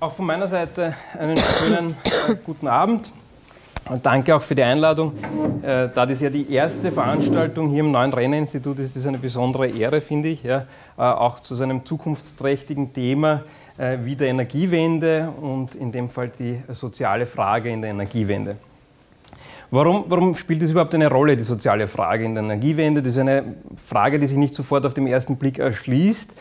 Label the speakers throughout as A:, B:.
A: Auch von meiner Seite einen schönen guten Abend und danke auch für die Einladung. Da das ja die erste Veranstaltung hier im Neuen Renner-Institut ist, ist das eine besondere Ehre, finde ich, ja, auch zu so einem zukunftsträchtigen Thema wie der Energiewende und in dem Fall die soziale Frage in der Energiewende. Warum spielt das überhaupt eine Rolle, die soziale Frage in der Energiewende? Das ist eine Frage, die sich nicht sofort auf den ersten Blick erschließt,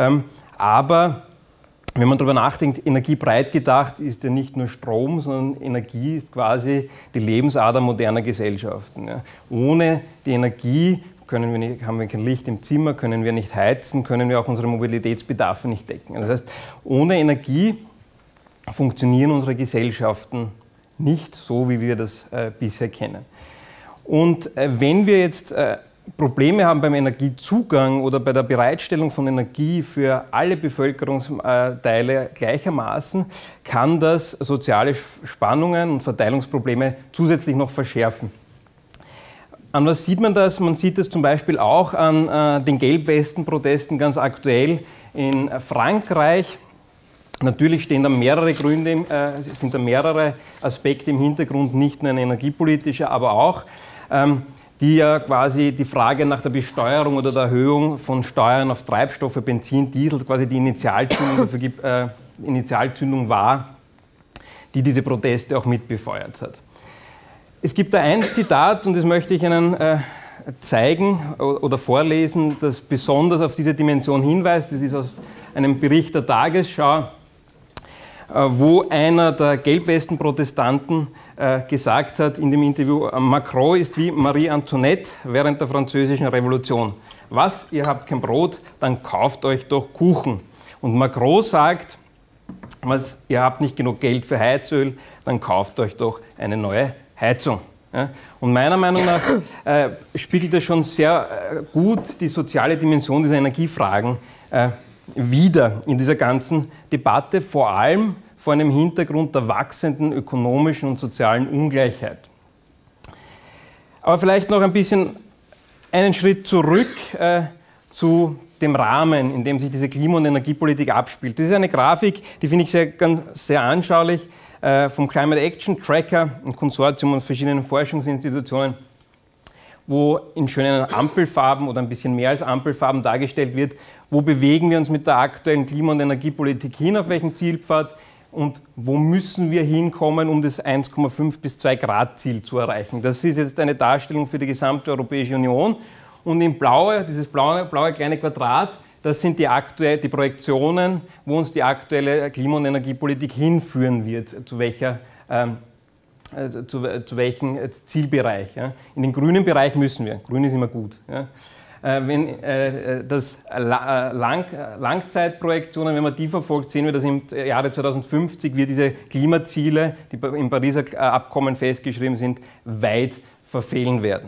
A: aber wenn man darüber nachdenkt, Energie breit gedacht ist ja nicht nur Strom, sondern Energie ist quasi die Lebensader moderner Gesellschaften. Ja. Ohne die Energie haben wir kein Licht im Zimmer, können wir nicht heizen, können wir auch unsere Mobilitätsbedarfe nicht decken. Das heißt, ohne Energie funktionieren unsere Gesellschaften nicht so, wie wir das bisher kennen. Und wenn wir jetzt Probleme haben beim Energiezugang oder bei der Bereitstellung von Energie für alle Bevölkerungsteile gleichermaßen, kann das soziale Spannungen und Verteilungsprobleme zusätzlich noch verschärfen. An was sieht man das? Man sieht das zum Beispiel auch an den Gelbwesten-Protesten ganz aktuell in Frankreich. Natürlich stehen da mehrere Gründe, sind da mehrere Aspekte im Hintergrund, nicht nur ein energiepolitischer, aber auch die ja quasi die Frage nach der Besteuerung oder der Erhöhung von Steuern auf Treibstoffe, Benzin, Diesel, quasi die Initialzündung war, die diese Proteste auch mitbefeuert hat. Es gibt da ein Zitat, und das möchte ich Ihnen zeigen oder vorlesen, das besonders auf diese Dimension hinweist. Das ist aus einem Bericht der Tagesschau, wo einer der Gelbwesten-Protestanten gesagt hat in dem Interview, Macron ist wie Marie Antoinette während der Französischen Revolution. Was, ihr habt kein Brot, dann kauft euch doch Kuchen. Und Macron sagt, was, ihr habt nicht genug Geld für Heizöl, dann kauft euch doch eine neue Heizung. Ja? Und meiner Meinung nach spiegelt das schon sehr gut die soziale Dimension dieser Energiefragen wider in dieser ganzen Debatte, vor allem vor einem Hintergrund der wachsenden ökonomischen und sozialen Ungleichheit. Aber vielleicht noch ein bisschen einen Schritt zurück zu dem Rahmen, in dem sich diese Klima- und Energiepolitik abspielt. Das ist eine Grafik, die finde ich sehr anschaulich, vom Climate Action Tracker, ein Konsortium aus verschiedenen Forschungsinstitutionen, wo in schönen Ampelfarben oder ein bisschen mehr als Ampelfarben dargestellt wird, wo bewegen wir uns mit der aktuellen Klima- und Energiepolitik hin, auf welchen Zielpfad und wo müssen wir hinkommen, um das 1,5 bis 2 Grad Ziel zu erreichen. Das ist jetzt eine Darstellung für die gesamte Europäische Union und in Blau, dieses blaue kleine Quadrat, das sind die Projektionen, wo uns die aktuelle Klima- und Energiepolitik hinführen wird, zu welchem Zielbereich. Ja. In den grünen Bereich müssen wir. Grün ist immer gut. Ja. Wenn Langzeitprojektionen, wenn man die verfolgt, sehen wir, dass im Jahre 2050 wir diese Klimaziele, die im Pariser Abkommen festgeschrieben sind, weit verfehlen werden.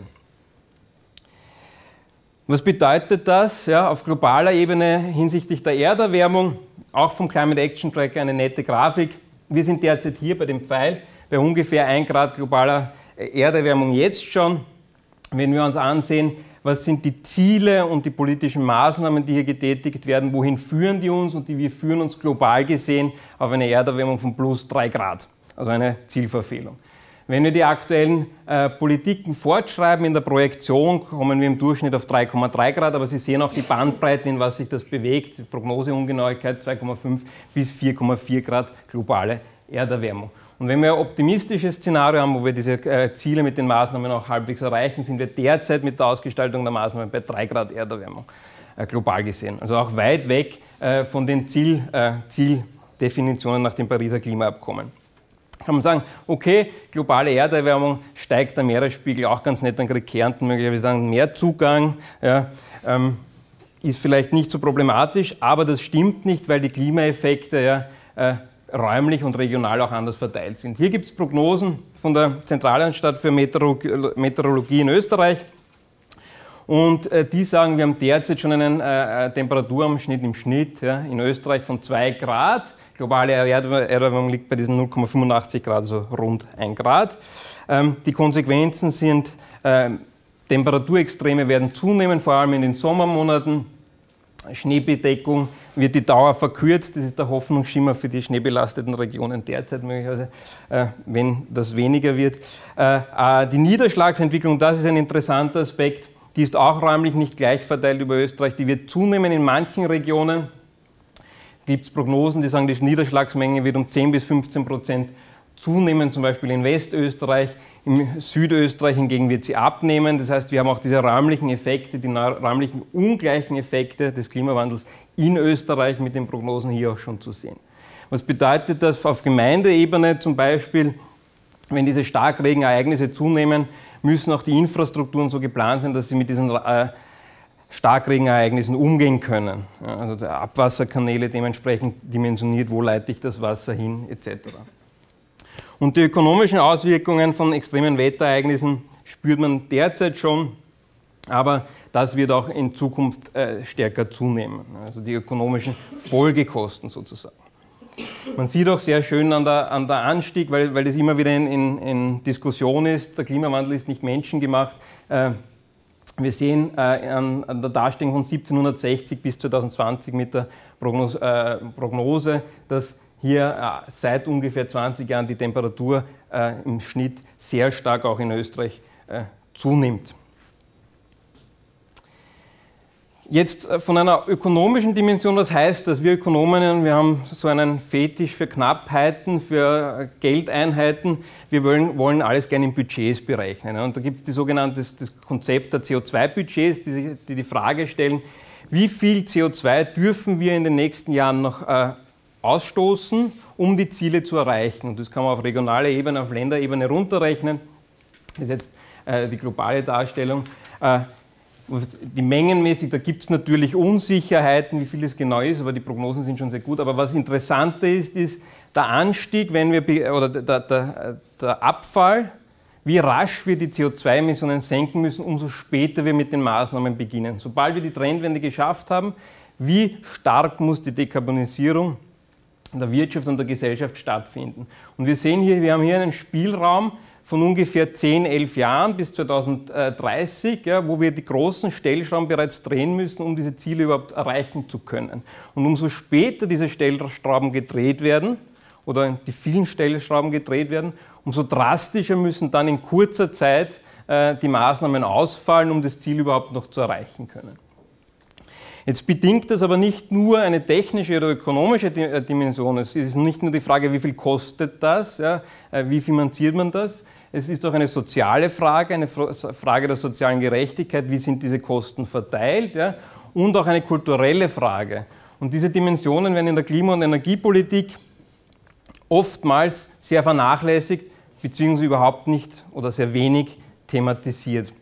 A: Was bedeutet das ja, auf globaler Ebene hinsichtlich der Erderwärmung? Auch vom Climate Action Tracker eine nette Grafik. Wir sind derzeit hier bei dem Pfeil bei ungefähr 1 Grad globaler Erderwärmung jetzt schon. Wenn wir uns ansehen, was sind die Ziele und die politischen Maßnahmen, die hier getätigt werden, wohin führen die uns und wir führen uns global gesehen auf eine Erderwärmung von plus 3 Grad, also eine Zielverfehlung. Wenn wir die aktuellen Politiken fortschreiben in der Projektion, kommen wir im Durchschnitt auf 3,3 Grad, aber Sie sehen auch die Bandbreiten, in was sich das bewegt, die Prognoseungenauigkeit 2,5 bis 4,4 Grad globale Erderwärmung. Und wenn wir ein optimistisches Szenario haben, wo wir diese Ziele mit den Maßnahmen auch halbwegs erreichen, sind wir derzeit mit der Ausgestaltung der Maßnahmen bei 3 Grad Erderwärmung, global gesehen. Also auch weit weg von den Zieldefinitionen nach dem Pariser Klimaabkommen. Kann man sagen, okay, globale Erderwärmung, steigt der Meeresspiegel auch ganz nett, dann kriegt Kärnten möglicherweise einen Meerzugang, ja, ist vielleicht nicht so problematisch, aber das stimmt nicht, weil die Klimaeffekte ja, räumlich und regional auch anders verteilt sind. Hier gibt es Prognosen von der Zentralanstalt für Meteorologie in Österreich und die sagen, wir haben derzeit schon einen Temperaturanstieg im Schnitt ja, in Österreich von 2 Grad. Globale Erderwärmung liegt bei diesen 0,85 Grad, also rund 1 Grad. Die Konsequenzen sind, Temperaturextreme werden zunehmen, vor allem in den Sommermonaten. Schneebedeckung wird die Dauer verkürzt. Das ist der Hoffnungsschimmer für die schneebelasteten Regionen derzeit möglicherweise, wenn das weniger wird. Die Niederschlagsentwicklung, das ist ein interessanter Aspekt, die ist auch räumlich nicht gleich verteilt über Österreich. Die wird zunehmen in manchen Regionen. Gibt es Prognosen, die sagen, die Niederschlagsmenge wird um 10 bis 15% zunehmen, zum Beispiel in Westösterreich. Im Südösterreich hingegen wird sie abnehmen. Das heißt, wir haben auch diese räumlichen Effekte, die räumlichen ungleichen Effekte des Klimawandels in Österreich mit den Prognosen hier auch schon zu sehen. Was bedeutet das auf Gemeindeebene zum Beispiel, wenn diese Starkregenereignisse zunehmen, müssen auch die Infrastrukturen so geplant sein, dass sie mit diesen Starkregenereignissen umgehen können. Also die Abwasserkanäle dementsprechend dimensioniert, wo leite ich das Wasser hin, etc. Und die ökonomischen Auswirkungen von extremen Wetterereignissen spürt man derzeit schon, aber das wird auch in Zukunft stärker zunehmen. Also die ökonomischen Folgekosten sozusagen. Man sieht auch sehr schön an der Anstieg, weil das immer wieder in Diskussion ist, der Klimawandel ist nicht menschengemacht. Wir sehen an der Darstellung von 1760 bis 2020 mit der Prognose, dass hier seit ungefähr 20 Jahren die Temperatur im Schnitt sehr stark auch in Österreich zunimmt. Jetzt von einer ökonomischen Dimension, was heißt das? Wir Ökonomen, wir haben so einen Fetisch für Knappheiten, für Geldeinheiten. Wir wollen alles gerne in Budgets berechnen. Und da gibt es das Konzept der CO2-Budgets, die Frage stellen, wie viel CO2 dürfen wir in den nächsten Jahren noch ausstoßen, um die Ziele zu erreichen. Und das kann man auf regionaler Ebene, auf Länderebene runterrechnen. Das ist jetzt die globale Darstellung. Die mengenmäßig, da gibt es natürlich Unsicherheiten, wie viel es genau ist, aber die Prognosen sind schon sehr gut. Aber was interessanter ist der Anstieg, oder der Abfall, wie rasch wir die CO2-Emissionen senken müssen, umso später wir mit den Maßnahmen beginnen. Sobald wir die Trendwende geschafft haben, wie stark muss die Dekarbonisierung der Wirtschaft und der Gesellschaft stattfinden. Und wir sehen hier, wir haben hier einen Spielraum von ungefähr 10, 11 Jahren bis 2030, ja, wo wir die großen Stellschrauben bereits drehen müssen, um diese Ziele überhaupt erreichen zu können. Und umso später diese Stellschrauben gedreht werden, oder die vielen Stellschrauben gedreht werden, umso drastischer müssen dann in kurzer Zeit die Maßnahmen ausfallen, um das Ziel überhaupt noch zu erreichen können. Jetzt bedingt das aber nicht nur eine technische oder ökonomische Dimension. Es ist nicht nur die Frage, wie viel kostet das, ja, wie finanziert man das. Es ist auch eine soziale Frage, eine Frage der sozialen Gerechtigkeit, wie sind diese Kosten verteilt, ja, und auch eine kulturelle Frage. Und diese Dimensionen werden in der Klima- und Energiepolitik oftmals sehr vernachlässigt, beziehungsweise überhaupt nicht oder sehr wenig thematisiert.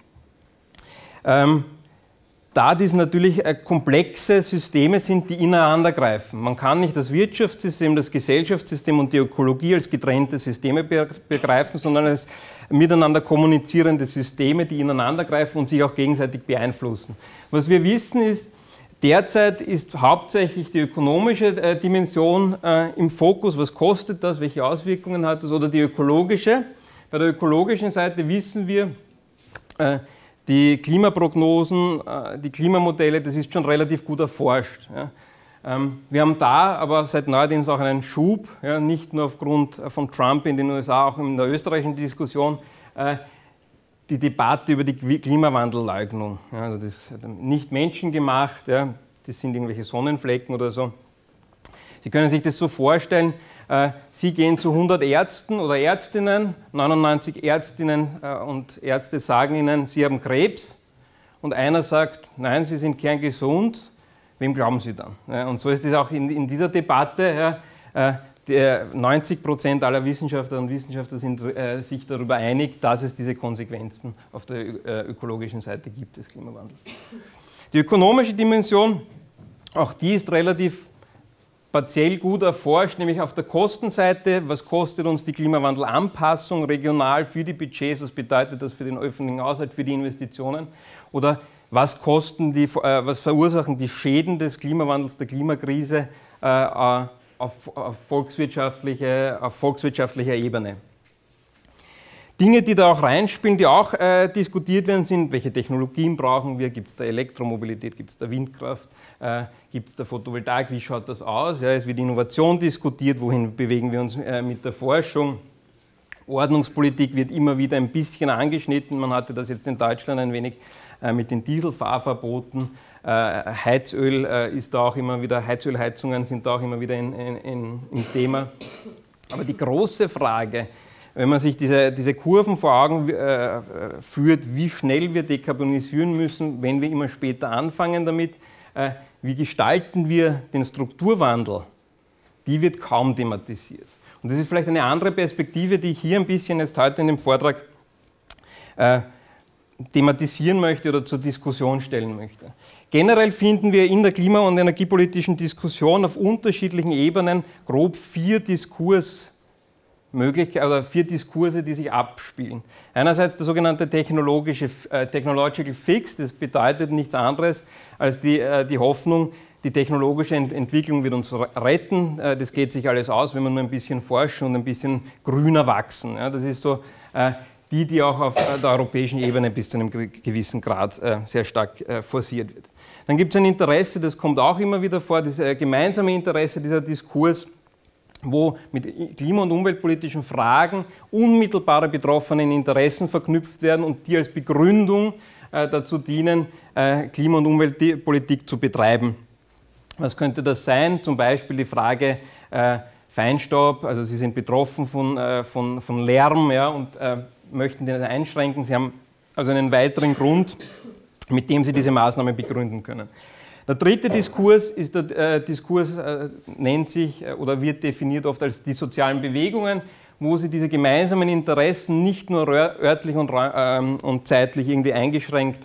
A: Da dies natürlich komplexe Systeme sind, die ineinander greifen. Man kann nicht das Wirtschaftssystem, das Gesellschaftssystem und die Ökologie als getrennte Systeme begreifen, sondern als miteinander kommunizierende Systeme, die ineinander greifen und sich auch gegenseitig beeinflussen. Was wir wissen ist, derzeit ist hauptsächlich die ökonomische Dimension im Fokus. Was kostet das, welche Auswirkungen hat das, oder die ökologische. Bei der ökologischen Seite wissen wir, die Klimaprognosen, die Klimamodelle, das ist schon relativ gut erforscht. Ja. Wir haben da aber seit neuerdings auch einen Schub, ja, nicht nur aufgrund von Trump in den USA, auch in der österreichischen Diskussion, die Debatte über die Klimawandelleugnung. Ja, also das ist nicht menschengemacht, ja, das sind irgendwelche Sonnenflecken oder so. Sie können sich das so vorstellen, Sie gehen zu 100 Ärzten oder Ärztinnen, 99 Ärztinnen und Ärzte sagen Ihnen, Sie haben Krebs, und einer sagt, nein, Sie sind kerngesund. Wem glauben Sie dann? Und so ist es auch in dieser Debatte. 90% aller Wissenschaftlerinnen und Wissenschaftler sind sich darüber einig, dass es diese Konsequenzen auf der ökologischen Seite gibt des Klimawandels. Die ökonomische Dimension, auch die ist relativ partiell gut erforscht, nämlich auf der Kostenseite, was kostet uns die Klimawandelanpassung regional für die Budgets, was bedeutet das für den öffentlichen Haushalt, für die Investitionen, oder was verursachen die Schäden des Klimawandels, der Klimakrise auf volkswirtschaftlicher Ebene. Dinge, die da auch reinspielen, die auch diskutiert werden, sind, welche Technologien brauchen wir, gibt es da Elektromobilität, gibt es da Windkraft, gibt es da Photovoltaik, wie schaut das aus? Ja, es wird Innovation diskutiert, wohin bewegen wir uns mit der Forschung. Ordnungspolitik wird immer wieder ein bisschen angeschnitten, man hatte das jetzt in Deutschland ein wenig mit den Dieselfahrverboten. Heizöl ist da auch immer wieder, Heizölheizungen sind da auch immer wieder im Thema. Aber die große Frage, wenn man sich diese Kurven vor Augen führt, wie schnell wir dekarbonisieren müssen, wenn wir immer später anfangen damit, wie gestalten wir den Strukturwandel, die wird kaum thematisiert. Und das ist vielleicht eine andere Perspektive, die ich hier ein bisschen jetzt heute in dem Vortrag thematisieren möchte oder zur Diskussion stellen möchte. Generell finden wir in der klima- und energiepolitischen Diskussion auf unterschiedlichen Ebenen grob 4 Diskurse, die sich abspielen. Einerseits der sogenannte Technological Fix, das bedeutet nichts anderes als die Hoffnung, die technologische Entwicklung wird uns retten, das geht sich alles aus, wenn wir nur ein bisschen forschen und ein bisschen grüner wachsen. Ja, das ist so die auch auf der europäischen Ebene bis zu einem gewissen Grad sehr stark forciert wird. Dann gibt es ein Interesse, das kommt auch immer wieder vor, das gemeinsame Interesse, dieser Diskurs, wo mit klima- und umweltpolitischen Fragen unmittelbare betroffenen Interessen verknüpft werden und die als Begründung dazu dienen, Klima- und Umweltpolitik zu betreiben. Was könnte das sein? Zum Beispiel die Frage Feinstaub, also Sie sind betroffen von Lärm, ja, und möchten den einschränken. Sie haben also einen weiteren Grund, mit dem Sie diese Maßnahme begründen können. Der dritte Diskurs ist nennt sich oder wird definiert oft als die sozialen Bewegungen, wo Sie diese gemeinsamen Interessen nicht nur örtlich und zeitlich irgendwie eingeschränkt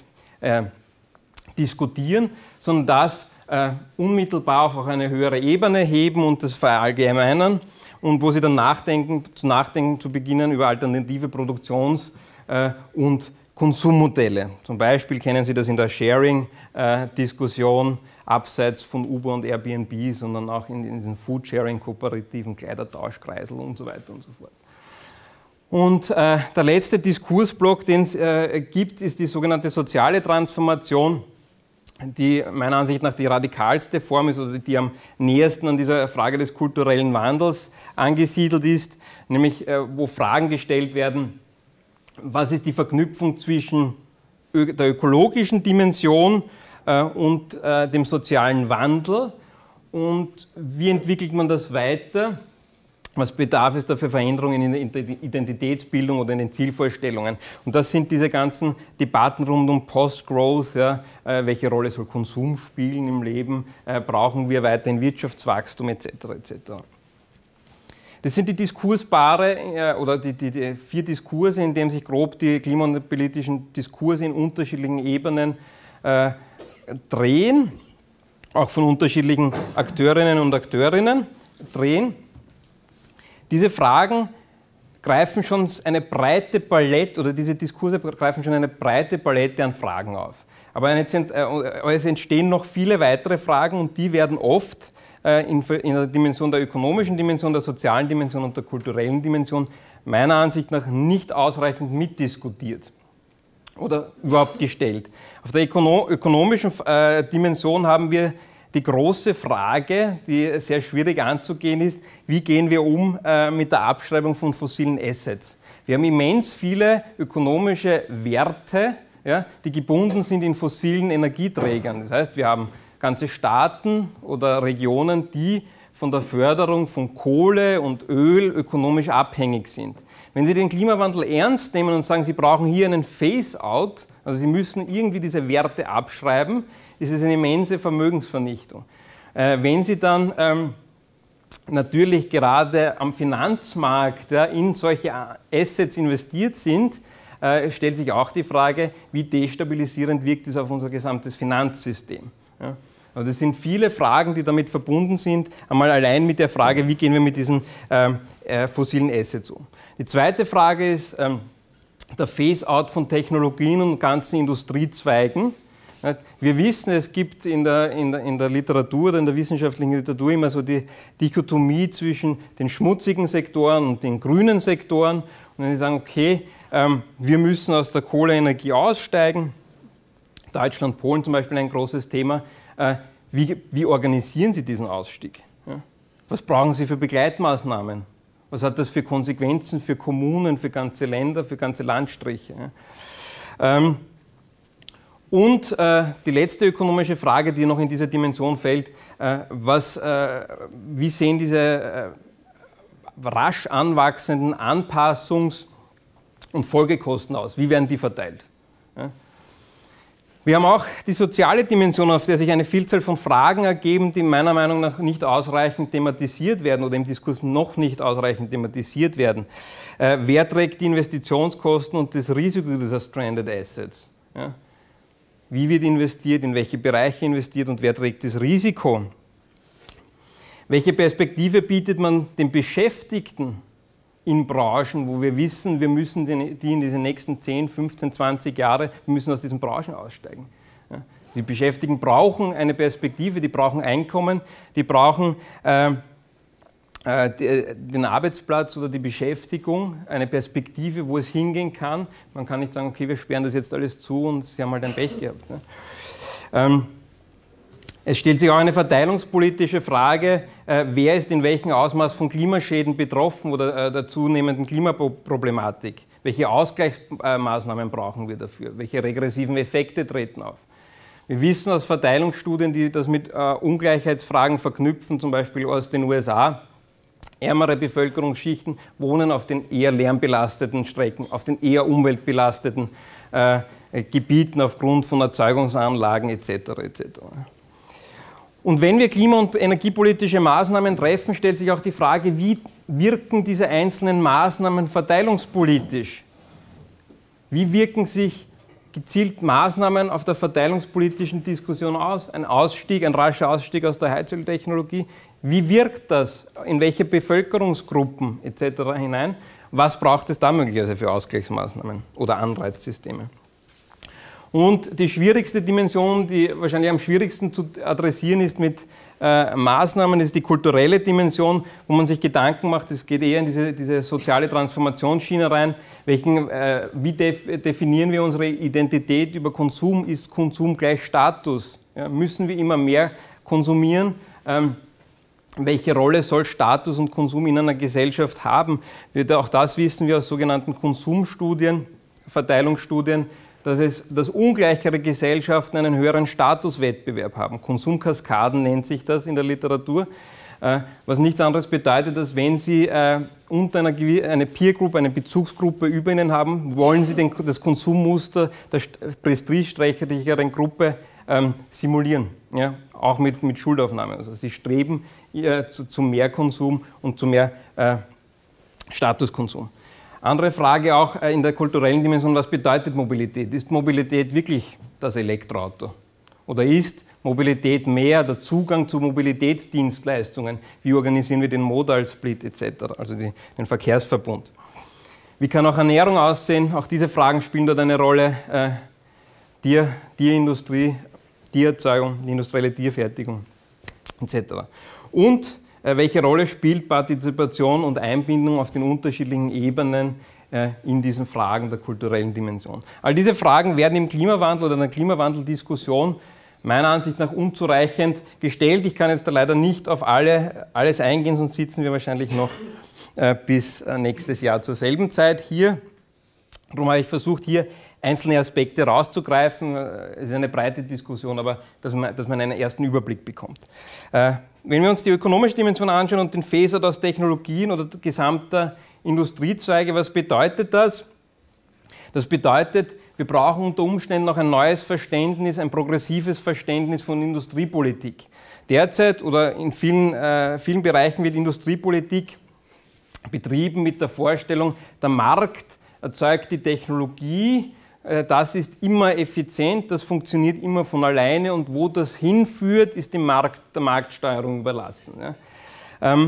A: diskutieren, sondern das unmittelbar auf eine höhere Ebene heben und das verallgemeinern und wo Sie dann nachdenken zu beginnen über alternative Produktions- und Konsummodelle. Zum Beispiel kennen Sie das in der Sharing-Diskussion, abseits von Uber und Airbnb, sondern auch in diesen Food-Sharing-Kooperativen, Kleidertausch, Kreisel und so weiter und so fort. Und der letzte Diskursblock, den es gibt, ist die sogenannte soziale Transformation, die meiner Ansicht nach die radikalste Form ist oder die am nähersten an dieser Frage des kulturellen Wandels angesiedelt ist, nämlich wo Fragen gestellt werden, was ist die Verknüpfung zwischen der ökologischen Dimension und dem sozialen Wandel und wie entwickelt man das weiter? Was bedarf es da für Veränderungen in der Identitätsbildung oder in den Zielvorstellungen? Und das sind diese ganzen Debatten rund um Post-Growth, ja, welche Rolle soll Konsum spielen im Leben, brauchen wir weiterhin Wirtschaftswachstum etc. etc. Das sind die Diskurspaare oder die 4 Diskurse, in denen sich grob die klima- und politischen Diskurse in unterschiedlichen Ebenen drehen, auch von unterschiedlichen Akteurinnen und Akteurinnen drehen. Diese Fragen greifen schon eine breite Palette, oder diese Diskurse greifen schon eine breite Palette an Fragen auf. Aber es entstehen noch viele weitere Fragen und die werden oft in der Dimension der ökonomischen Dimension, der sozialen Dimension und der kulturellen Dimension meiner Ansicht nach nicht ausreichend mitdiskutiert oder überhaupt gestellt. Auf der ökonomischen Dimension haben wir die große Frage, die sehr schwierig anzugehen ist, wie gehen wir um mit der Abschreibung von fossilen Assets? Wir haben immens viele ökonomische Werte, ja, die gebunden sind in fossilen Energieträgern. Das heißt, wir haben ganze Staaten oder Regionen, die von der Förderung von Kohle und Öl ökonomisch abhängig sind. Wenn Sie den Klimawandel ernst nehmen und sagen, Sie brauchen hier einen Phase-out, also Sie müssen irgendwie diese Werte abschreiben, ist es eine immense Vermögensvernichtung. Wenn Sie dann natürlich gerade am Finanzmarkt in solche Assets investiert sind, stellt sich auch die Frage, wie destabilisierend wirkt es auf unser gesamtes Finanzsystem. Ja? Also das sind viele Fragen, die damit verbunden sind, einmal allein mit der Frage, wie gehen wir mit diesen fossilen Assets um. Die zweite Frage ist der Phase-out von Technologien und ganzen Industriezweigen. Wir wissen, es gibt in der Literatur oder in der wissenschaftlichen Literatur immer so die Dichotomie zwischen den schmutzigen Sektoren und den grünen Sektoren. Und wenn Sie sagen, okay, wir müssen aus der Kohleenergie aussteigen, Deutschland, Polen zum Beispiel ein großes Thema, wie organisieren Sie diesen Ausstieg? Ja? Was brauchen Sie für Begleitmaßnahmen? Was hat das für Konsequenzen für Kommunen, für ganze Länder, für ganze Landstriche? Ja? Und die letzte ökonomische Frage, die noch in diese Dimension fällt, wie sehen diese rasch anwachsenden Anpassungs- und Folgekosten aus? Wie werden die verteilt? Ja? Wir haben auch die soziale Dimension, auf der sich eine Vielzahl von Fragen ergeben, die meiner Meinung nach nicht ausreichend thematisiert werden oder im Diskurs noch nicht ausreichend thematisiert werden. Wer trägt die Investitionskosten und das Risiko dieser Stranded Assets? Ja? Wie wird investiert, in welche Bereiche investiert und wer trägt das Risiko? Welche Perspektive bietet man den Beschäftigten in Branchen, wo wir wissen, wir müssen die in diese nächsten 10, 15, 20 Jahre, wir müssen aus diesen Branchen aussteigen. Ja? Die Beschäftigten brauchen eine Perspektive, die brauchen Einkommen, die brauchen den Arbeitsplatz oder die Beschäftigung, eine Perspektive, wo es hingehen kann. Man kann nicht sagen, okay, wir sperren das jetzt alles zu und Sie haben halt ein Pech gehabt. Ne? Es stellt sich auch eine verteilungspolitische Frage, wer ist in welchem Ausmaß von Klimaschäden betroffen oder der zunehmenden Klimaproblematik. Welche Ausgleichsmaßnahmen brauchen wir dafür? Welche regressiven Effekte treten auf? Wir wissen aus Verteilungsstudien, die das mit Ungleichheitsfragen verknüpfen, zum Beispiel aus den USA, ärmere Bevölkerungsschichten wohnen auf den eher lärmbelasteten Strecken, auf den eher umweltbelasteten Gebieten aufgrund von Erzeugungsanlagen etc. etc. Und wenn wir klima- und energiepolitische Maßnahmen treffen, stellt sich auch die Frage, wie wirken diese einzelnen Maßnahmen verteilungspolitisch? Wie wirken sich gezielt Maßnahmen auf der verteilungspolitischen Diskussion aus? Ein rascher Ausstieg aus der Heizöltechnologie. Wie wirkt das? In welche Bevölkerungsgruppen etc. hinein? Was braucht es da möglicherweise für Ausgleichsmaßnahmen oder Anreizsysteme? Und die schwierigste Dimension, die wahrscheinlich am schwierigsten zu adressieren ist mit Maßnahmen, ist die kulturelle Dimension, wo man sich Gedanken macht, es geht eher in diese soziale Transformationsschiene rein. Wie definieren wir unsere Identität über Konsum? Ist Konsum gleich Status? Ja, müssen wir immer mehr konsumieren? Welche Rolle soll Status und Konsum in einer Gesellschaft haben? Auch das wissen wir aus sogenannten Konsumstudien, Verteilungsstudien, dass ungleichere Gesellschaften einen höheren Statuswettbewerb haben. Konsumkaskaden nennt sich das in der Literatur, was nichts anderes bedeutet, dass wenn Sie unter eine Peer-Group, eine Bezugsgruppe über Ihnen haben, wollen Sie das Konsummuster der prestigeträchtigeren Gruppe simulieren, ja? Auch mit Schuldaufnahme. Also Sie streben zu mehr Konsum und zu mehr Statuskonsum. Andere Frage auch in der kulturellen Dimension, was bedeutet Mobilität? Ist Mobilität wirklich das Elektroauto? Oder ist Mobilität mehr der Zugang zu Mobilitätsdienstleistungen? Wie organisieren wir den Modal Split etc., also den Verkehrsverbund? Wie kann auch Ernährung aussehen? Auch diese Fragen spielen dort eine Rolle. Tierindustrie, Tiererzeugung, die industrielle Tierfertigung etc. Und welche Rolle spielt Partizipation und Einbindung auf den unterschiedlichen Ebenen in diesen Fragen der kulturellen Dimension? All diese Fragen werden im Klimawandel oder in der Klimawandeldiskussion meiner Ansicht nach unzureichend gestellt. Ich kann jetzt da leider nicht auf alles eingehen, sonst sitzen wir wahrscheinlich noch bis nächstes Jahr zur selben Zeit hier. Darum habe ich versucht, hier einzelne Aspekte rauszugreifen. Es ist eine breite Diskussion, aber dass man einen ersten Überblick bekommt. Wenn wir uns die ökonomische Dimension anschauen und den Phase-out aus Technologien oder gesamter Industriezweige, was bedeutet das? Das bedeutet, wir brauchen unter Umständen noch ein neues Verständnis, ein progressives Verständnis von Industriepolitik. Derzeit oder in vielen Bereichen wird Industriepolitik betrieben mit der Vorstellung, der Markt erzeugt die Technologie, das ist immer effizient, das funktioniert immer von alleine und wo das hinführt, ist der Marktsteuerung überlassen. Ja.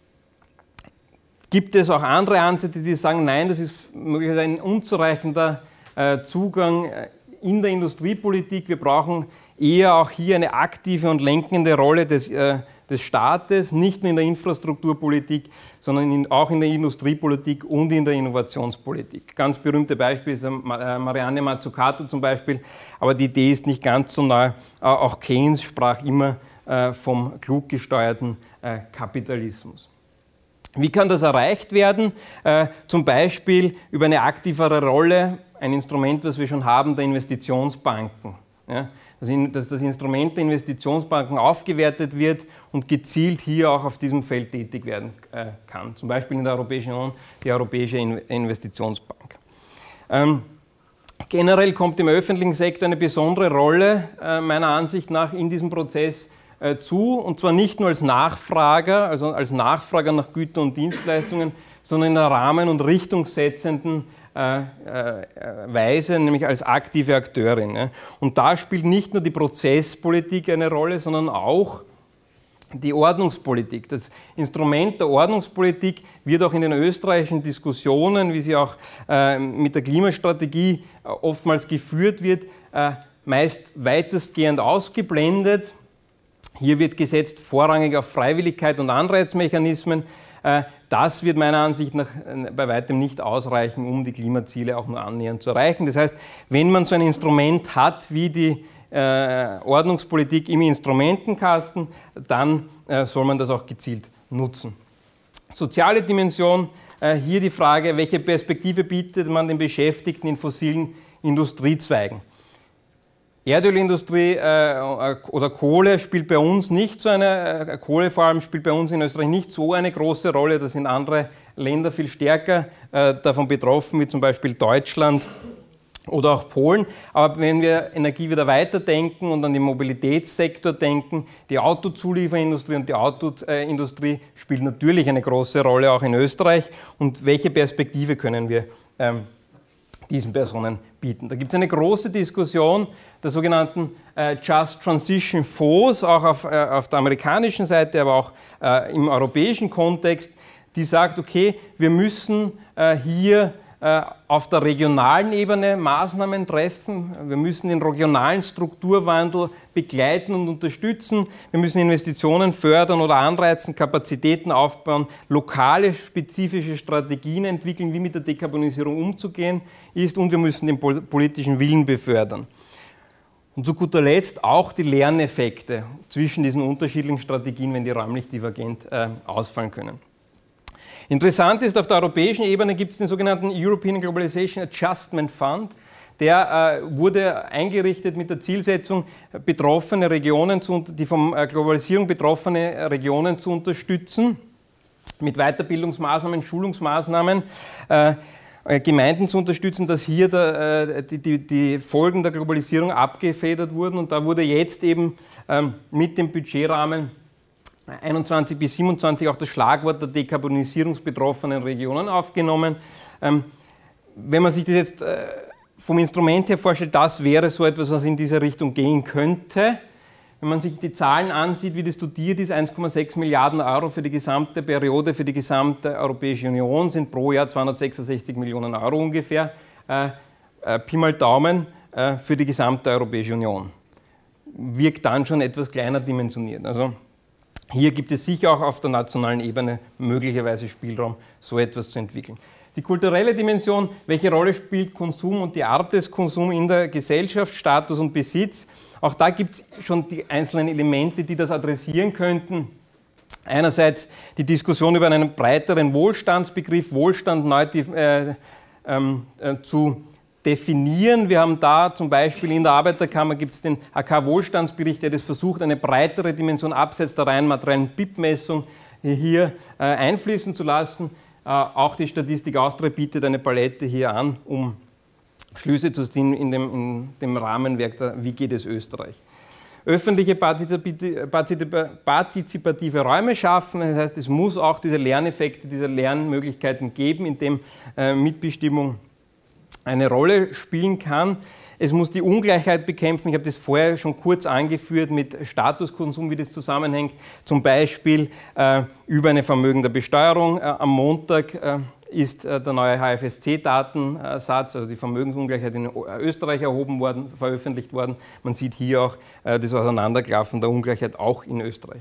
A: Gibt es auch andere Ansätze, die sagen, nein, das ist möglicherweise ein unzureichender Zugang in der Industriepolitik. Wir brauchen eher auch hier eine aktive und lenkende Rolle des des Staates, nicht nur in der Infrastrukturpolitik, sondern auch in der Industriepolitik und in der Innovationspolitik. Ganz berühmte Beispiel ist Marianne Mazzucato zum Beispiel, aber die Idee ist nicht ganz so neu. Auch Keynes sprach immer vom klug gesteuerten Kapitalismus. Wie kann das erreicht werden? Zum Beispiel über eine aktivere Rolle, ein Instrument, das wir schon haben, der Investitionsbanken. Ja, dass das Instrument der Investitionsbanken aufgewertet wird und gezielt hier auch auf diesem Feld tätig werden kann. Zum Beispiel in der Europäischen Union die Europäische Investitionsbank. Generell kommt dem öffentlichen Sektor eine besondere Rolle, meiner Ansicht nach, in diesem Prozess zu, und zwar nicht nur als Nachfrager, also als Nachfrager nach Gütern und Dienstleistungen, sondern in einer rahmen- und richtungssetzenden Weise, nämlich als aktive Akteurin. Und da spielt nicht nur die Prozesspolitik eine Rolle, sondern auch die Ordnungspolitik. Das Instrument der Ordnungspolitik wird auch in den österreichischen Diskussionen, wie sie auch mit der Klimastrategie oftmals geführt wird, meist weitestgehend ausgeblendet. Hier wird gesetzt vorrangig auf Freiwilligkeit und Anreizmechanismen. Das wird meiner Ansicht nach bei weitem nicht ausreichen, um die Klimaziele auch nur annähernd zu erreichen. Das heißt, wenn man so ein Instrument hat wie die Ordnungspolitik im Instrumentenkasten, dann soll man das auch gezielt nutzen. Soziale Dimension, hier die Frage, welche Perspektive bietet man den Beschäftigten in fossilen Industriezweigen? Erdölindustrie oder Kohle spielt bei uns nicht so eine, Kohle vor allem spielt bei uns in Österreich nicht so eine große Rolle. Da sind andere Länder viel stärker davon betroffen, wie zum Beispiel Deutschland oder auch Polen. Aber wenn wir Energie wieder weiterdenken und an den Mobilitätssektor denken, die Autozulieferindustrie und die Autoindustrie spielt natürlich eine große Rolle, auch in Österreich. Und welche Perspektive können wir diesen Personen bieten? Da gibt es eine große Diskussion der sogenannten Just Transition Fonds, auch auf der amerikanischen Seite, aber auch im europäischen Kontext, die sagt, okay, wir müssen hier auf der regionalen Ebene Maßnahmen treffen, wir müssen den regionalen Strukturwandel begleiten und unterstützen, wir müssen Investitionen fördern oder anreizen, Kapazitäten aufbauen, lokale spezifische Strategien entwickeln, wie mit der Dekarbonisierung umzugehen ist, und wir müssen den politischen Willen befördern. Und zu guter Letzt auch die Lerneffekte zwischen diesen unterschiedlichen Strategien, wenn die räumlich divergent ausfallen können. Interessant ist, auf der europäischen Ebene gibt es den sogenannten European Globalization Adjustment Fund. Der wurde eingerichtet mit der Zielsetzung, betroffene Regionen, die von Globalisierung betroffene Regionen zu unterstützen, mit Weiterbildungsmaßnahmen, Schulungsmaßnahmen, Gemeinden zu unterstützen, dass hier die Folgen der Globalisierung abgefedert wurden. Und da wurde jetzt eben mit dem Budgetrahmen 21 bis 27 auch das Schlagwort der dekarbonisierungsbetroffenen Regionen aufgenommen. Wenn man sich das jetzt vom Instrument her vorstellt, das wäre so etwas, was in diese Richtung gehen könnte. Wenn man sich die Zahlen ansieht, wie das dotiert ist, 1,6 Milliarden Euro für die gesamte Periode, für die gesamte Europäische Union, sind pro Jahr 266 Millionen Euro ungefähr, Pi mal Daumen, für die gesamte Europäische Union. Wirkt dann schon etwas kleiner dimensioniert. Also hier gibt es sicher auch auf der nationalen Ebene möglicherweise Spielraum, so etwas zu entwickeln. Die kulturelle Dimension, welche Rolle spielt Konsum und die Art des Konsums in der Gesellschaft, Status und Besitz? Auch da gibt es schon die einzelnen Elemente, die das adressieren könnten. Einerseits die Diskussion über einen breiteren Wohlstandsbegriff, Wohlstand neu zu definieren. Wir haben da zum Beispiel in der Arbeiterkammer gibt es den AK-Wohlstandsbericht, der das versucht, eine breitere Dimension abseits der rein materiellen BIP-Messung hier einfließen zu lassen. Auch die Statistik Austria bietet eine Palette hier an, um Schlüsse zu ziehen in dem Rahmenwerk der Wie geht es Österreich. Öffentliche partizipative Räume schaffen, das heißt, es muss auch diese Lerneffekte, diese Lernmöglichkeiten geben, in dem Mitbestimmung eine Rolle spielen kann. Es muss die Ungleichheit bekämpfen. Ich habe das vorher schon kurz angeführt mit Statuskonsum, wie das zusammenhängt. Zum Beispiel über eine vermögende Besteuerung. Am Montag ist der neue HFSC-Datensatz, also die Vermögensungleichheit in Österreich veröffentlicht worden. Man sieht hier auch das Auseinanderklaffen der Ungleichheit auch in Österreich.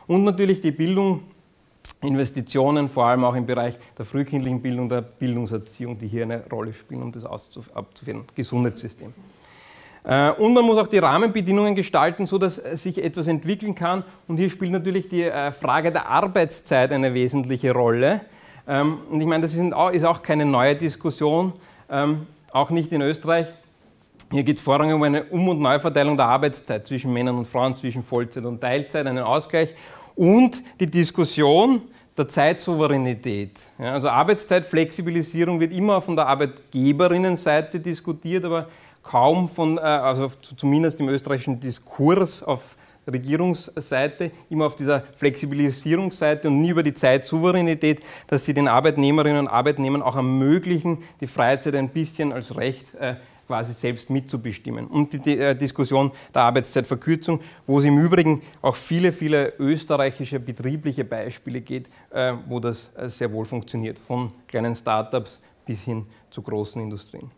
A: Und natürlich die Bildung, Investitionen, vor allem auch im Bereich der frühkindlichen Bildung, der Bildungserziehung, die hier eine Rolle spielen, um das abzuführen. Gesundheitssystem. Und man muss auch die Rahmenbedingungen gestalten, sodass sich etwas entwickeln kann. Und hier spielt natürlich die Frage der Arbeitszeit eine wesentliche Rolle. Und ich meine, das ist auch keine neue Diskussion, auch nicht in Österreich. Hier geht es vorrangig um eine Um- und Neuverteilung der Arbeitszeit zwischen Männern und Frauen, zwischen Vollzeit und Teilzeit, einen Ausgleich. Und die Diskussion der Zeitsouveränität. Ja, also Arbeitszeitflexibilisierung wird immer von der Arbeitgeberinnenseite diskutiert, aber kaum also zumindest im österreichischen Diskurs auf Regierungsseite, immer auf dieser Flexibilisierungsseite und nie über die Zeitsouveränität, dass sie den Arbeitnehmerinnen und Arbeitnehmern auch ermöglichen, die Freizeit ein bisschen als Recht quasi selbst mitzubestimmen. Und die Diskussion der Arbeitszeitverkürzung, wo es im Übrigen auch viele, viele österreichische betriebliche Beispiele geht, wo das sehr wohl funktioniert, von kleinen Startups bis hin zu großen Industrien.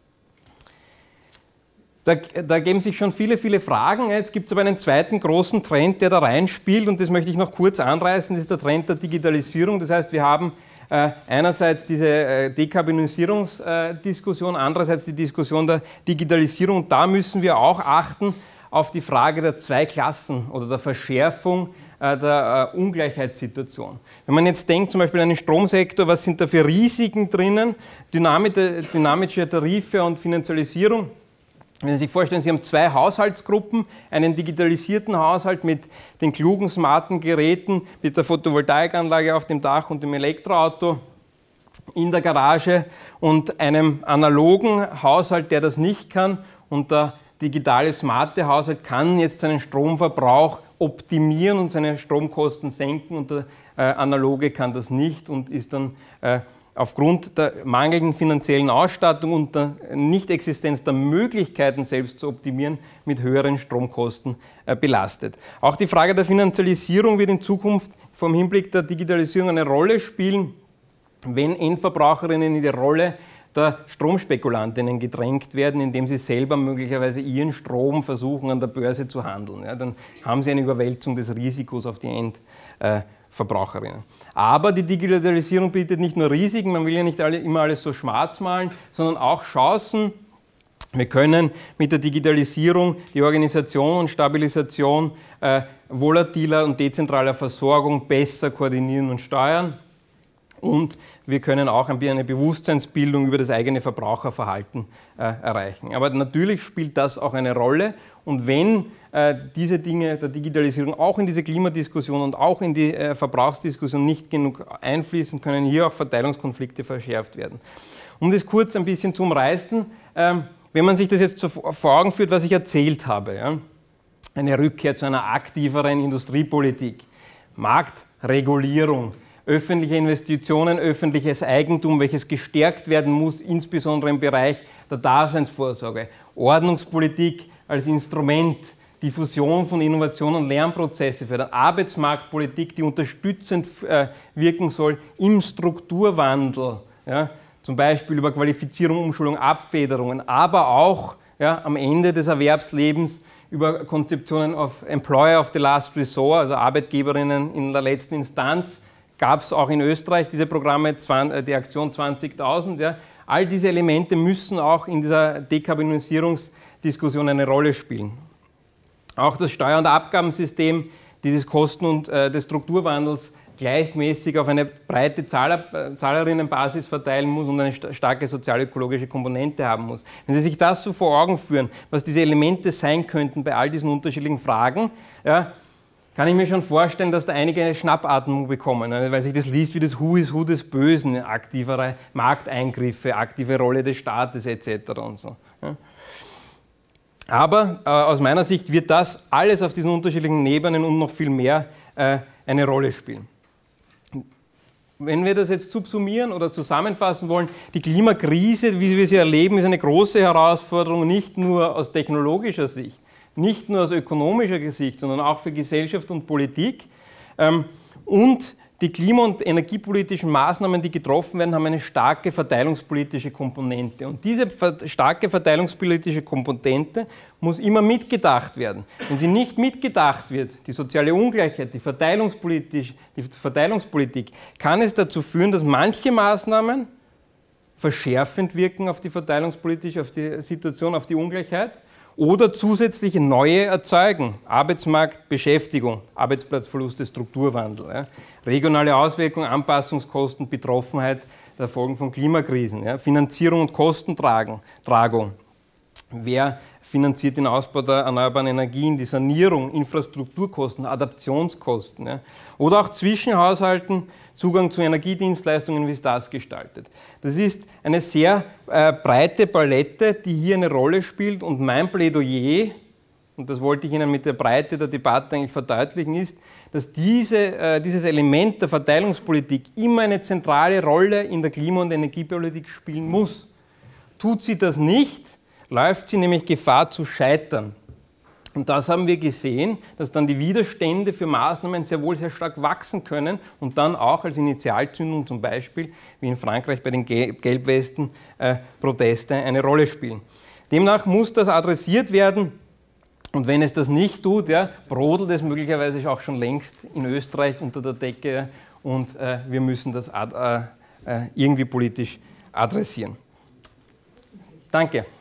A: Da ergeben sich schon viele, viele Fragen. Jetzt gibt es aber einen zweiten großen Trend, der da reinspielt, und das möchte ich noch kurz anreißen, das ist der Trend der Digitalisierung. Das heißt, wir haben einerseits diese Dekarbonisierungsdiskussion, andererseits die Diskussion der Digitalisierung. Und da müssen wir auch achten auf die Frage der Zweiklassen oder der Verschärfung der Ungleichheitssituation. Wenn man jetzt denkt, zum Beispiel an den Stromsektor, was sind da für Risiken drinnen, dynamische Tarife und Finanzialisierung. Wenn Sie sich vorstellen, Sie haben zwei Haushaltsgruppen, einen digitalisierten Haushalt mit den klugen, smarten Geräten, mit der Photovoltaikanlage auf dem Dach und dem Elektroauto in der Garage und einem analogen Haushalt, der das nicht kann. Und der digitale, smarte Haushalt kann jetzt seinen Stromverbrauch optimieren und seine Stromkosten senken, und der analoge kann das nicht und ist dann aufgrund der mangelnden finanziellen Ausstattung und der Nichtexistenz der Möglichkeiten, selbst zu optimieren, mit höheren Stromkosten belastet. Auch die Frage der Finanzialisierung wird in Zukunft vom Hinblick der Digitalisierung eine Rolle spielen, wenn Endverbraucherinnen in die Rolle der Stromspekulantinnen gedrängt werden, indem sie selber möglicherweise ihren Strom versuchen, an der Börse zu handeln. Ja, dann haben sie eine Überwälzung des Risikos auf die Endverbraucherinnen. Aber die Digitalisierung bietet nicht nur Risiken, man will ja nicht immer alles so schwarz malen, sondern auch Chancen. Wir können mit der Digitalisierung die Organisation und Stabilisation volatiler und dezentraler Versorgung besser koordinieren und steuern. Und wir können auch eine Bewusstseinsbildung über das eigene Verbraucherverhalten erreichen. Aber natürlich spielt das auch eine Rolle. Und wenn diese Dinge der Digitalisierung auch in diese Klimadiskussion und auch in die Verbrauchsdiskussion nicht genug einfließen, können hier auch Verteilungskonflikte verschärft werden. Um das kurz ein bisschen zu umreißen, wenn man sich das jetzt vor Augen führt, was ich erzählt habe, ja, eine Rückkehr zu einer aktiveren Industriepolitik, Marktregulierung, öffentliche Investitionen, öffentliches Eigentum, welches gestärkt werden muss, insbesondere im Bereich der Daseinsvorsorge, Ordnungspolitik als Instrument, Diffusion von Innovation und Lernprozesse für die Arbeitsmarktpolitik, die unterstützend wirken soll im Strukturwandel, ja, zum Beispiel über Qualifizierung, Umschulung, Abfederungen, aber auch am Ende des Erwerbslebens über Konzeptionen auf Employer of the Last Resort, also Arbeitgeberinnen in der letzten Instanz. Gab es auch in Österreich diese Programme, die Aktion 20.000. Ja. All diese Elemente müssen auch in dieser Dekarbonisierungsdiskussion eine Rolle spielen. Auch das Steuer- und Abgabensystem dieses Kosten- und des Strukturwandels gleichmäßig auf eine breite Zahlerinnenbasis verteilen muss und eine starke sozialökologische Komponente haben muss. Wenn Sie sich das so vor Augen führen, was diese Elemente sein könnten bei all diesen unterschiedlichen Fragen, ja, kann ich mir schon vorstellen, dass da einige Schnappatmung bekommen, weil sich das liest wie das Who is Who des Bösen, aktivere Markteingriffe, aktive Rolle des Staates etc. und so. Aber aus meiner Sicht wird das alles auf diesen unterschiedlichen Ebenen und noch viel mehr eine Rolle spielen. Wenn wir das jetzt subsumieren oder zusammenfassen wollen, die Klimakrise, wie wir sie erleben, ist eine große Herausforderung, nicht nur aus technologischer Sicht, nicht nur aus ökonomischer Sicht, sondern auch für Gesellschaft und Politik. Und die klima- und energiepolitischen Maßnahmen, die getroffen werden, haben eine starke verteilungspolitische Komponente. Und diese starke verteilungspolitische Komponente muss immer mitgedacht werden. Wenn sie nicht mitgedacht wird, die soziale Ungleichheit, die Verteilungspolitik, kann es dazu führen, dass manche Maßnahmen verschärfend wirken auf die verteilungspolitische, auf die Situation, auf die Ungleichheit oder zusätzliche neue erzeugen. Arbeitsmarkt, Beschäftigung, Arbeitsplatzverluste, Strukturwandel. Ja. Regionale Auswirkungen, Anpassungskosten, Betroffenheit der Folgen von Klimakrisen. Ja. Finanzierung und Kostentragung. Wer finanziert den Ausbau der erneuerbaren Energien, die Sanierung, Infrastrukturkosten, Adaptionskosten. Ja. Oder auch zwischen Haushalten Zugang zu Energiedienstleistungen, wie ist das gestaltet. Das ist eine sehr breite Palette, die hier eine Rolle spielt und mein Plädoyer, und das wollte ich Ihnen mit der Breite der Debatte eigentlich verdeutlichen, ist, dass dieses Element der Verteilungspolitik immer eine zentrale Rolle in der Klima- und Energiepolitik spielen muss. Tut sie das nicht, läuft sie nämlich Gefahr zu scheitern. Und das haben wir gesehen, dass dann die Widerstände für Maßnahmen sehr wohl sehr stark wachsen können und dann auch als Initialzündung zum Beispiel, wie in Frankreich bei den Gelbwesten, Proteste eine Rolle spielen. Demnach muss das adressiert werden und wenn es das nicht tut, ja, brodelt es möglicherweise auch schon längst in Österreich unter der Decke und wir müssen das irgendwie politisch adressieren. Danke.